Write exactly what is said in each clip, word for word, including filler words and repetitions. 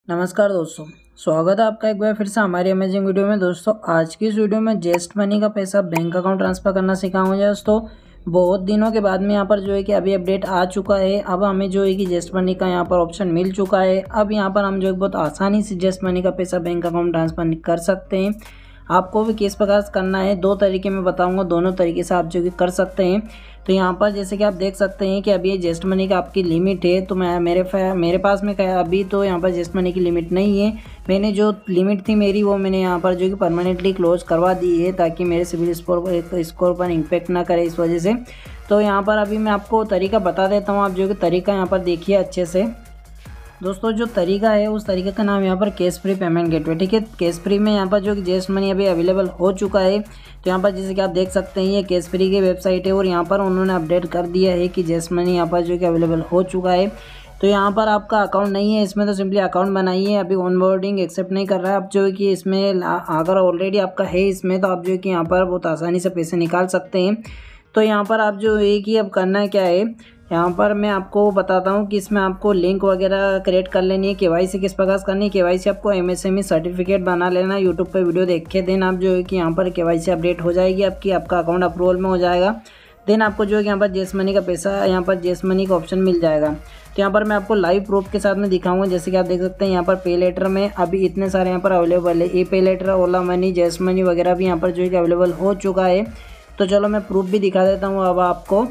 नमस्कार दोस्तों, स्वागत है आपका एक बार फिर से हमारी अमेजिंग वीडियो में। दोस्तों आज की इस वीडियो में जेस्ट मनी का पैसा बैंक अकाउंट ट्रांसफ़र करना सिखाऊंगा। दोस्तों बहुत दिनों के बाद में यहाँ पर जो है कि अभी अपडेट आ चुका है। अब हमें जो है कि जेस्ट मनी का यहाँ पर ऑप्शन मिल चुका है। अब यहाँ पर हम जो है बहुत आसानी से जेस्ट मनी का पैसा बैंक अकाउंट ट्रांसफ़र कर सकते हैं। आपको भी किस प्रकार से करना है, दो तरीके में बताऊंगा, दोनों तरीके से आप जो कि कर सकते हैं। तो यहाँ पर जैसे कि आप देख सकते हैं कि अभी ये जेस्ट मनी का आपकी लिमिट है। तो मैं मेरे मेरे पास में क्या अभी तो यहाँ पर जेस्ट मनी की लिमिट नहीं है। मैंने जो लिमिट थी मेरी वो मैंने यहाँ पर जो कि परमानेंटली क्लोज करवा दी है, ताकि मेरे सिविल स्कोर स्कोर पर इम्पेक्ट ना करे इस वजह से। तो यहाँ पर अभी मैं आपको तरीका बता देता हूँ। आप जो कि तरीका यहाँ पर देखिए अच्छे से। दोस्तों जो तरीका है उस तरीके का नाम यहाँ पर कैश फ्री पेमेंट गेटवे, ठीक है। कैश फ्री में यहाँ पर जो कि जेस्ट मनी अभी अवेलेबल हो चुका है। तो यहाँ पर जैसे कि आप देख सकते हैं ये कैश फ्री की वेबसाइट है और यहाँ पर उन्होंने अपडेट कर दिया है कि जेस्ट मनी यहाँ पर जो कि अवेलेबल हो चुका है। तो यहाँ पर आपका अकाउंट नहीं है इसमें, तो सिंपली अकाउंट बनाइए। अभी ऑनबोर्डिंग एक्सेप्ट नहीं कर रहा है। आप जो है कि इसमें अगर ऑलरेडी आपका है इसमें, तो आप जो है कि यहाँ पर बहुत आसानी से पैसे निकाल सकते हैं। तो यहाँ पर आप जो है कि अब करना क्या है, यहाँ पर मैं आपको बताता हूँ कि इसमें आपको लिंक वगैरह क्रिएट कर लेनी है। केवाईसी किस प्रकार से करनी है, केवाईसी आपको एमएसएमई सर्टिफिकेट बना लेना। यूट्यूब पे वीडियो देख के देन आप जो है कि यहाँ पर केवाईसी अपडेट हो जाएगी आपकी, आपका अकाउंट अप्रूवल में हो जाएगा। देन आपको जो है कि यहाँ पर जेस्ट मनी का पैसा, यहाँ पर जेस्ट मनी का ऑप्शन मिल जाएगा। तो यहाँ पर मैं आपको लाइव प्रूफ के साथ में दिखाऊंगा। जैसे कि आप देख सकते हैं यहाँ पर पे लेटर में अभी इतने सारे यहाँ पर अवेलेबल है। E pay later, Ola money, Zest money वगैरह भी यहाँ पर जो है कि अवेलेबल हो चुका है। तो चलो मैं प्रूफ भी दिखा देता हूँ अब आपको।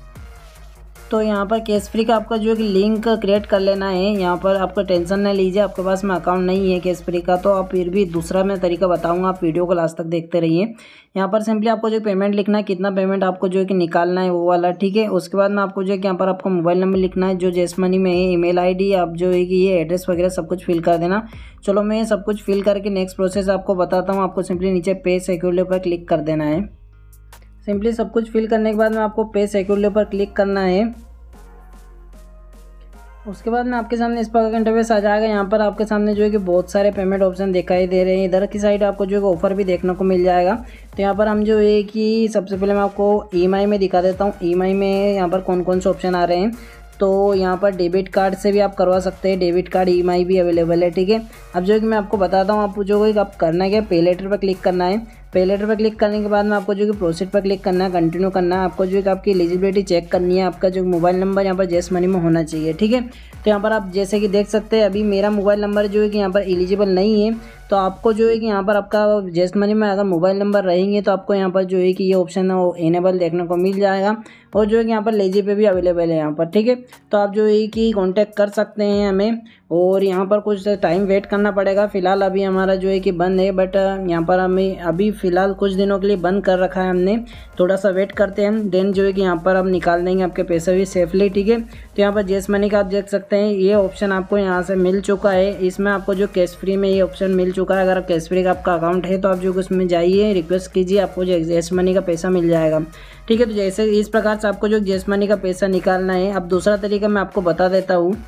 तो यहाँ पर कैश फ्री का आपका जो है कि लिंक क्रिएट कर लेना है। यहाँ पर आपका टेंशन नहीं लीजिए, आपके पास में अकाउंट नहीं है कैश फ्री का, तो आप फिर भी दूसरा मैं तरीका बताऊंगा। आप वीडियो को लास्ट तक देखते रहिए। यहाँ पर सिंपली आपको जो पेमेंट लिखना है, कितना पेमेंट आपको जो है कि निकालना है वो वाला, ठीक है। उसके बाद में आपको जो है कि यहाँ पर आपको मोबाइल नंबर लिखना है जो जेस्ट मनी में है, ईमेल आईडी, आप जो है कि ये एड्रेस वगैरह सब कुछ फिल कर देना। चलो मैं सब कुछ फिल करके नेक्स्ट प्रोसेस आपको बताता हूँ। आपको सिंपली नीचे पे सिक्योरली पर क्लिक कर देना है। सिंपली सब कुछ फिल करने के बाद में आपको पे सिक्योरली पर क्लिक करना है। उसके बाद में आपके सामने इस प्रकार का इंटरफेस आ जाएगा। यहाँ पर आपके सामने जो है कि बहुत सारे पेमेंट ऑप्शन दिखाई दे रहे हैं। इधर की साइड आपको जो है ऑफर भी देखने को मिल जाएगा। तो यहाँ पर हम जो है कि सबसे पहले मैं आपको ईएमआई में दिखा देता हूँ। ईएमआई में यहाँ पर कौन कौन से ऑप्शन आ रहे हैं। तो यहाँ पर डेबिट कार्ड से भी आप करवा सकते हैं, डेबिट कार्ड ईएमआई भी अवेलेबल है, ठीक है। अब जो है कि मैं आपको बताता हूँ, आप जो है आप करना क्या, पे लेटर पर क्लिक करना है। पे लेटर पर क्लिक करने के बाद में आपको जो कि प्रोसीड पर क्लिक करना है, कंटिन्यू करना है। आपको जो है कि आपकी एलिजिबिलिटी चेक करनी है, आपका जो मोबाइल नंबर यहाँ पर जेस्ट मनी में होना चाहिए, ठीक है। तो यहाँ पर आप जैसे कि देख सकते हैं अभी मेरा मोबाइल नंबर जो है कि यहाँ पर एलिजिबल नहीं है। तो आपको जो है कि यहाँ पर आपका जेस्ट मनी में अगर मोबाइल नंबर रहेंगे तो आपको यहाँ पर जो है कि ये ऑप्शन है वो इनेबल देखने को मिल जाएगा। और जो है कि यहाँ पर लेजी पे भी अवेलेबल है यहाँ पर, ठीक है। तो आप जो है कि कांटेक्ट कर सकते हैं हमें। और यहाँ पर कुछ टाइम वेट करना पड़ेगा। फिलहाल अभी हमारा जो है कि बंद है, बट यहाँ पर हमें अभी फ़िलहाल कुछ दिनों के लिए बंद कर रखा है हमने। थोड़ा सा वेट करते हैं हम, देन जो है कि यहाँ पर हम निकाल देंगे आपके पैसे भी सेफली, ठीक है। तो यहाँ पर जेस्ट मनी का आप देख सकते हैं ये ऑप्शन आपको यहाँ से मिल चुका है। इसमें आपको जो कैश फ्री में ये ऑप्शन मिल चुका है। अगर आप कैश फ्री का आपका अकाउंट है तो आप जो उसमें जाइए, रिक्वेस्ट कीजिए, आपको जो जेस्ट मनी का पैसा मिल जाएगा, ठीक है। तो जैसे इस प्रकार से आपको जो जेस्ट मनी का पैसा निकालना है। अब दूसरा तरीका मैं आपको बता देता हूँ।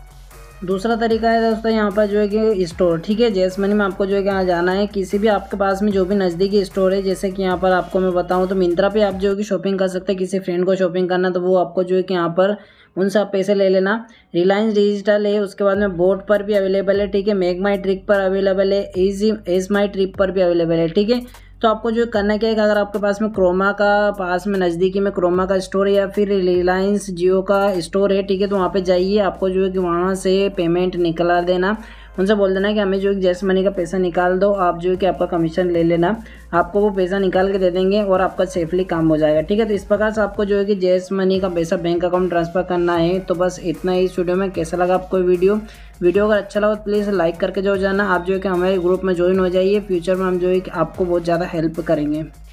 दूसरा तरीका है दोस्तों यहाँ पर जो है कि स्टोर, ठीक है। जेस्ट मनी में आपको जो है कि यहाँ जाना है, किसी भी आपके पास में जो भी नज़दीकी स्टोर है। जैसे कि यहाँ पर आपको मैं बताऊँ तो मिंत्रा पे आप जो है कि शॉपिंग कर सकते हैं। किसी फ्रेंड को शॉपिंग करना तो वो आपको जो है कि यहाँ पर उनसे आप पैसे ले लेना। रिलायंस डिजिटल है, उसके बाद में बोट पर भी अवेलेबल है, ठीक है। मेक माई ट्रिप पर अवेलेबल है, इजी एज माई ट्रिप पर भी अवेलेबल है, ठीक है। तो आपको जो करना क्या है कि अगर आपके पास में क्रोमा का पास में नज़दीकी में क्रोमा का स्टोर है या फिर रिलायंस जियो का स्टोर है, ठीक है, तो वहाँ पे जाइए। आपको जो है कि वहाँ से पेमेंट निकला देना, उनसे बोल देना कि हमें जो है जेस्ट मनी का पैसा निकाल दो, आप जो है कि आपका कमीशन ले लेना। आपको वो पैसा निकाल के दे देंगे और आपका सेफली काम हो जाएगा, ठीक है। तो इस प्रकार से आपको जो है कि जेस्ट मनी का पैसा बैंक अकाउंट ट्रांसफ़र करना है। तो बस इतना ही इस वीडियो में। कैसा लगा आपको वीडियो वीडियो अगर अच्छा लगा तो प्लीज़ लाइक करके जो जाना। आप जो है कि हमारे ग्रुप में ज्वाइन हो जाइए। फ्यूचर में हम जो है कि आपको बहुत ज़्यादा हेल्प करेंगे।